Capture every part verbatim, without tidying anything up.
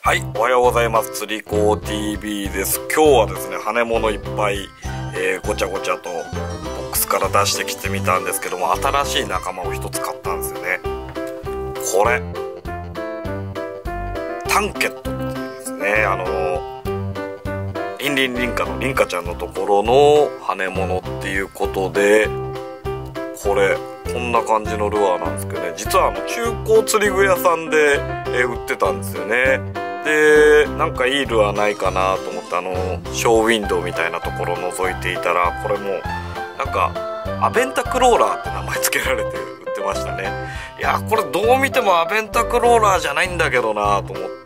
はい、おはようございます。釣り子 ティービー です。今日はですね、羽物いっぱい、えー、ごちゃごちゃとボックスから出してきてみたんですけども、新しい仲間を一つ買ったんですよね。これタンケットっていうんですね。あのリンリンリンカのリンカちゃんのところの羽物っていうことで、これこんな感じのルアーなんですけどね、実はあの中古釣り具屋さんで、えー、売ってたんですよね。でなんかいいルアーないかなと思って、あのショーウィンドウみたいなところを覗いていたら、これもなんかアベンタクローラーって名前付けられて売ってましたね。いやこれどう見てもアベンタクローラーじゃないんだけどなと思って、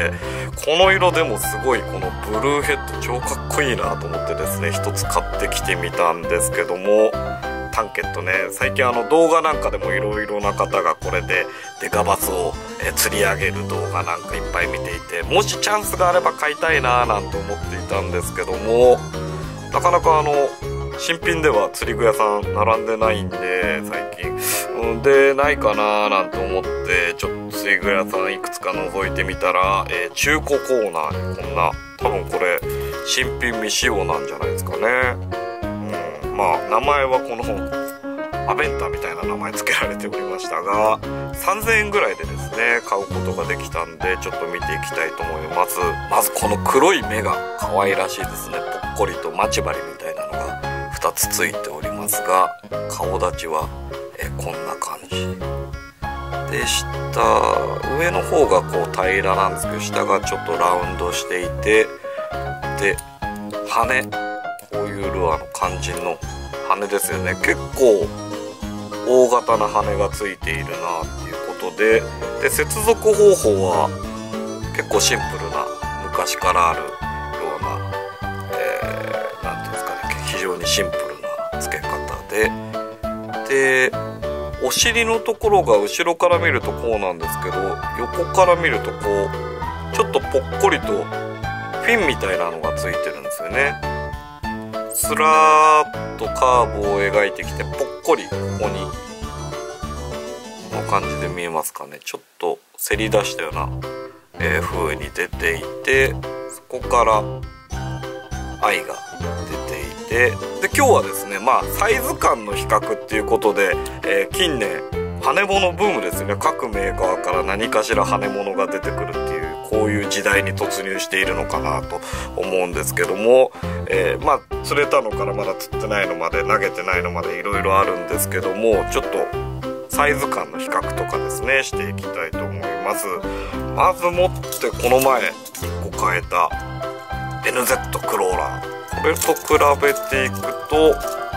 この色でもすごいこのブルーヘッド超かっこいいなと思ってですね、一つ買ってきてみたんですけども、タンケットね、最近あの動画なんかでもいろいろな方がこれでデカバスをえ釣り上げる動画なんかいっぱい見ていて、もしチャンスがあれば買いたいなーなんて思っていたんですけども、なかなかあの新品では釣り具屋さん並んでないんで最近、うん、でないかなーなんて思ってちょっと釣り具屋さんいくつか覗いてみたら、えー、中古コーナーにこんな、多分これ新品未使用なんじゃないですかね。まあ名前はこのアベンタみたいな名前付けられておりましたが、さんぜんえんぐらいでですね買うことができたんで、ちょっと見ていきたいと思います。まずこの黒い目が可愛らしいですね。ぽっこりと待ち針みたいなのがふたつついておりますが、顔立ちはえこんな感じで、下上の方がこう平らなんですけど、下がちょっとラウンドしていて、で羽、こういうルアーの肝心の羽ですよね。結構大型な羽がついているなっていうことで、で接続方法は結構シンプルな昔からあるような、えー、なんていうんですかね、非常にシンプルな付け方で、でお尻のところが後ろから見るとこうなんですけど、横から見るとこうちょっとぽっこりとフィンみたいなのがついてるんですよね。スラーッとカーブを描いてきて、ぽっこりここにこの感じで見えますかね。ちょっとせり出したような、えー、風に出ていて、そこから愛が出ていて、で今日はですね、まあサイズ感の比較っていうことで、えー、近年羽物ブームですよね。各メーカーから何かしら羽物が出てくるっていう、こういう時代に突入しているのかなと思うんですけども、えー、まあ釣れたのからまだ釣ってないのまで投げてないのまでいろいろあるんですけども、ちょっとサイズ感の比較とかですねしていきたいと思います。まずもってこの前いっこ買えた エヌゼット クローラー、これと比べていくと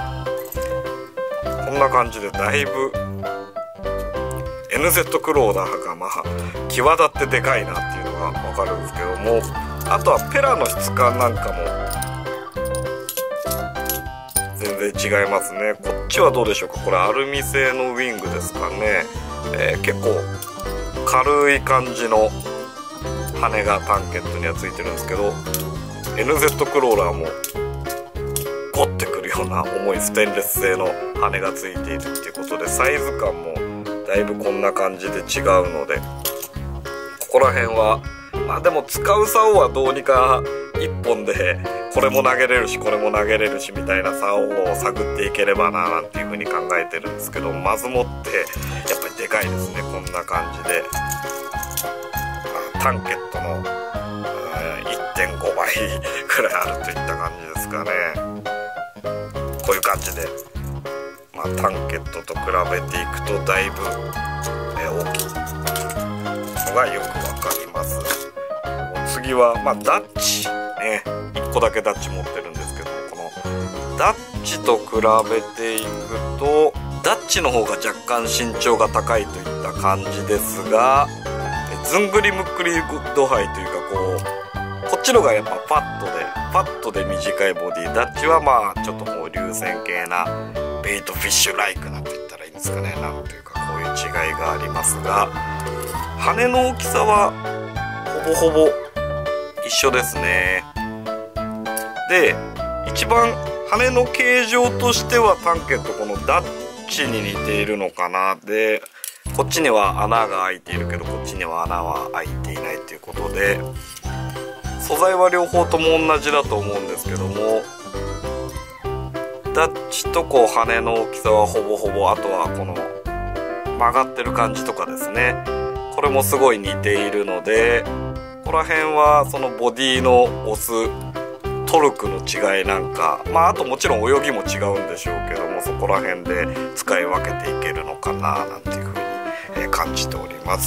こんな感じで、だいぶ エヌゼット クローラーがまあ際立ってでかいなっていうのが分かるんですけども、あとはペラの質感なんかも全然違いますね。こっちはどうでしょうか。これアルミ製のウィングですかね。えー、結構軽い感じの羽がタンケットにはついてるんですけど、 エヌゼット クローラーもゴッてくるような重いステンレス製の羽がついているっていうことで、サイズ感もだいぶこんな感じで違うので、ここら辺はまあでも使う竿はどうにかいっぽんでこれも投げれるしこれも投げれるしみたいな竿を探っていければななんていう風に考えてるんですけど、まずもってやっぱりでかいですね。こんな感じで、まあ、タンケットの いってんごばいくらいあるといった感じですかね。こういう感じで、まあ、タンケットと比べていくとだいぶ、えー、大きいのがよくわかります。次は、まあ、ダッチね、いっこだけダッチ持ってるんですけども、このダッチと比べていくとダッチの方が若干身長が高いといった感じですが、ずんぐりむっくり度合いというか、こうこっちのがやっぱパッとでパッとで短いボディ、ダッチはまあちょっとこう流線形なベイトフィッシュライクなんて言ったらいいんですかね。なんていうかこういう違いがありますが、羽の大きさはほぼほぼ一緒ですね。で一番羽の形状としてはタンケットこのダッチに似ているのかな。でこっちには穴が開いているけどこっちには穴は開いていないということで、素材は両方とも同じだと思うんですけども、ダッチとこう羽の大きさはほぼほぼ、あとはこの曲がってる感じとかですね、これもすごい似ているので、ここら辺はそのボディの押すトルクの違いなんか、まああともちろん泳ぎも違うんでしょうけども、そこら辺で使い分けていけるのかななんていうふうに、えー、感じております。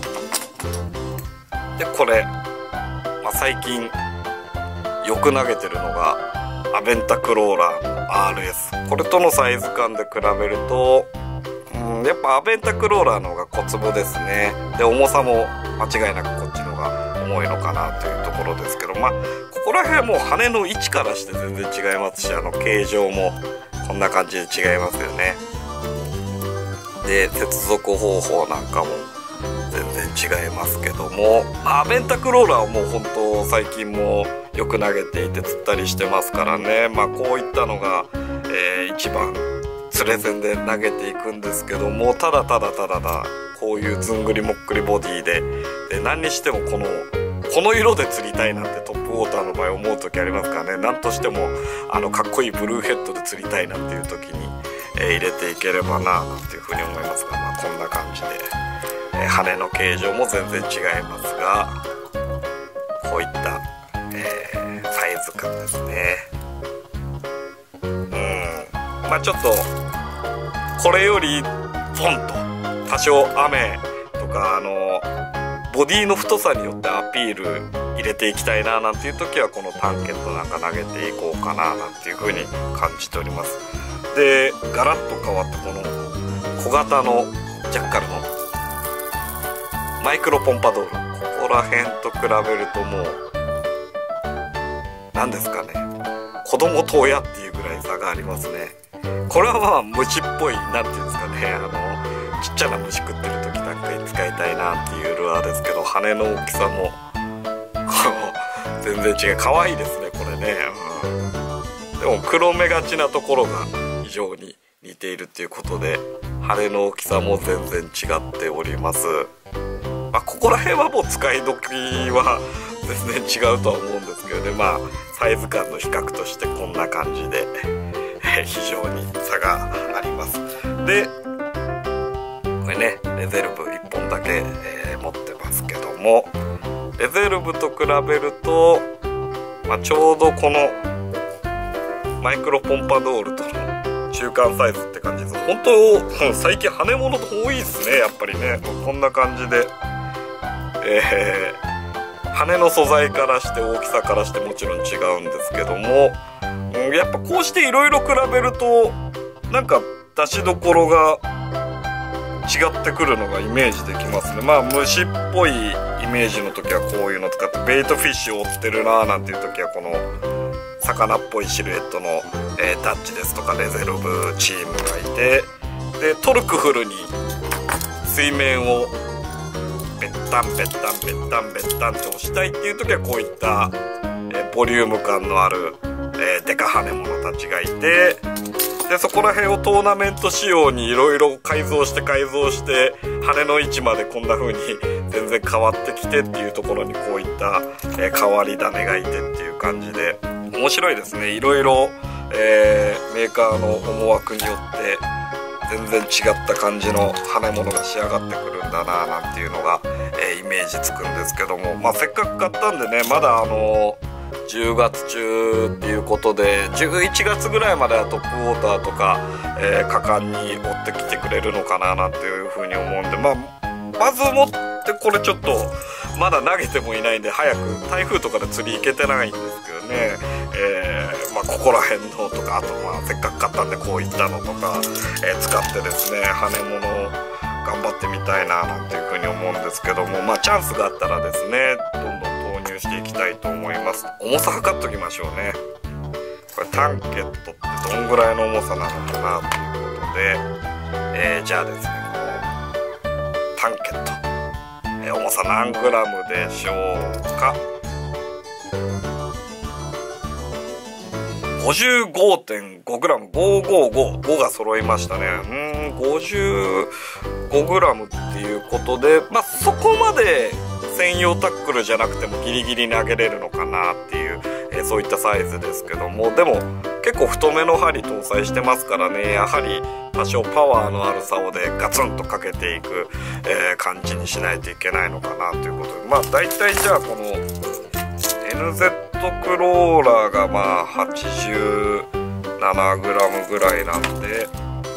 でこれ、まあ、最近よく投げてるのがアベンタクローラーの アールエス、 これとのサイズ感で比べると、うん、やっぱアベンタクローラーの方が小粒ですね。で重さも間違いなくこっちの方が重いのかなというところですけど、まあここら辺はもう羽の位置からして全然違いますし、あの形状もこんな感じで違いますよね。で接続方法なんかも全然違いますけども、アベンタクローラーはもう本当最近もよく投げていて釣ったりしてますからね。まあこういったのが、えー、一番釣れ線で投げていくんですけども、ただただただだこういうずんぐりもっくりボディで、で何にしてもこのこの色で釣りたいなんてトップウォーターの場合思う時ありますからね。なんとしてもあのかっこいいブルーヘッドで釣りたいなっていう時に、えー、入れていければななんていうふうに思いますが、まあ、こんな感じで、えー、羽の形状も全然違いますが、こういった、えー、サイズ感ですね。うんまあちょっとこれよりポンと多少雨とかあのボディの太さによってアピール入れていきたいななんていう時はこのタンケットなんか投げていこうかななんていう風に感じております。でガラッと変わってこの小型のジャッカルのマイクロポンパドール、ここら辺と比べるともう何ですかね、子供と親っていうぐらい差がありますね。これはまあ虫っぽいなんていうんですかね、あのちっちゃな虫食ってる時なんかに使いたいなっていうルアーですけど、羽の大きさも全然違う、可愛いですねこれね、うん、でも黒目がちなところが非常に似ているっていうことで、羽の大きさも全然違っております。まあ、ここら辺はもう使い時は全然違うとは思うんですけどね、まあサイズ感の比較としてこんな感じで非常に差があります。でこれねレゼルブいっぽんだけ、えー、持ってますけども、レゼルブと比べると、まあ、ちょうどこのマイクロポンパドールとの中間サイズって感じです。本当最近羽物多いですねやっぱりね。こんな感じで、えー、羽の素材からして大きさからしてもちろん違うんですけども、うん、やっぱこうしていろいろ比べるとなんか出しどころが違ってくるのがイメージできますね。まあ虫っぽいイメージの時はこういうの使って、ベイトフィッシュを追ってるなーなんていう時はこの魚っぽいシルエットの、えー、タッチですとかレゼルブチームがいて、でトルクフルに水面をペッタンペッタンペッタンペッタンって押したいっていう時はこういった、えー、ボリューム感のある、えー、デカ羽物たちがいて、でそこら辺をトーナメント仕様にいろいろ改造して改造して羽の位置までこんな風に全然変わってきてっていうところにこういった、えー、変わり種がいてっていう感じで面白いですね。いろいろ、えー、メーカーの思惑によって全然違った感じの羽物が仕上がってくるんだななんていうのが、えー、イメージつくんですけども、まあせっかく買ったんでね、まだあのーじゅうがつ中っていうことでじゅういちがつぐらいまではトップウォーターとか、えー、果敢に追ってきてくれるのかななんていうふうに思うんで、まあまずもってこれちょっとまだ投げてもいないんで早く台風とかで釣り行けてないんですけどね、えー、まあここら辺のとか、あとまあせっかく買ったんでこういったのとか、えー、使ってですね羽物を頑張ってみたいななんていうふうに思うんですけども、まあチャンスがあったらですねどんどん投入していきたいと思います。重さ測っときましょうね。これタンケットってどんぐらいの重さなのかなということで、えー、じゃあですねこのタンケット、えー、重さ何グラムでしょうか。 ごじゅうごてんごグラム、ごひゃくごじゅうご、ごが揃いましたね。うーんごじゅうごグラム っていうことで、まあそこまで専用タックルじゃなくてもギリギリ投げれるのかなっていう、えー、そういったサイズですけども、でも結構太めの針搭載してますからね、やはり多少パワーのある竿でガツンとかけていく、えー、感じにしないといけないのかなということで、まあ大体じゃあこの エヌゼット クローラーがまあ はちじゅうななグラム ぐらいなんで、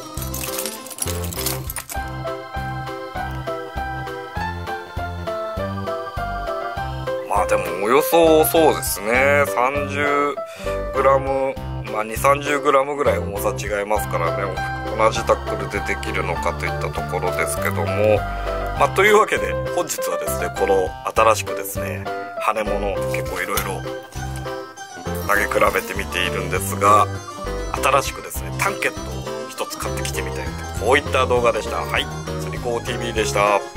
まあでもおよそそうですね さんじゅうグラム、まあにじゅうさんじゅうグラム ぐらい重さ違いますからね、同じタックルでできるのかといったところですけども、まあというわけで本日はですね、この新しくですね羽物結構いろいろ投げ比べてみているんですが、新しくですねタンケットを一つ買ってきてみたいと、こういった動画でした。はい、釣り子 ティーブイ でした。